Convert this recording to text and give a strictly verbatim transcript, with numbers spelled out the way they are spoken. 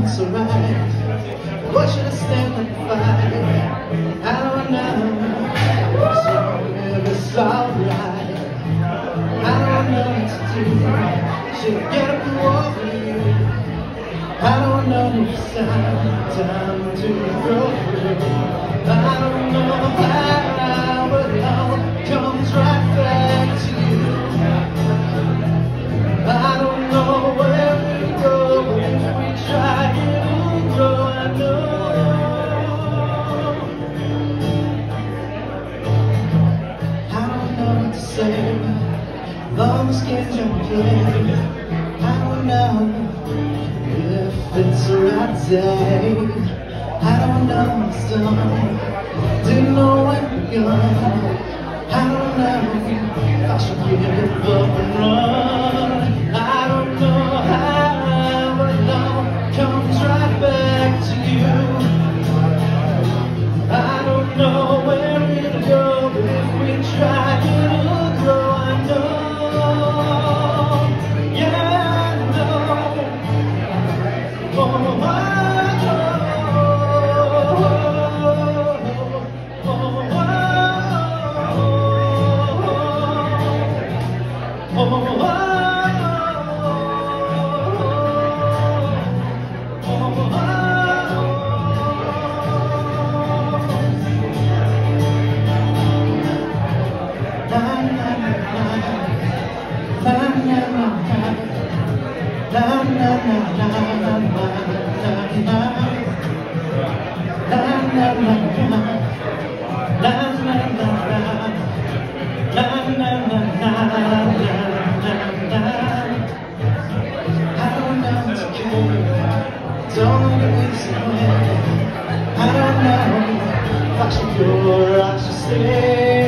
it's alright. What should I stand and fight? I don't know. So if it's alright, I don't know what to do. Should I get up and walk with you? I don't know if it's time, time to go through. I don't know how, but it all comes right back to you. I don't know where we go, but if we try, it'll grow. I know. I don't know what to say. Long skin don't play. I don't know if it's the right day. I don't know what's done. Didn't know when we're gone. I don't know if I should give up and run. I don't know how, but it all comes right back to you. I don't know where it'll go, but if we try, it'll grow. I know. Yeah, I know. Oh, I don't know when. I don't know if I should go or I should stay.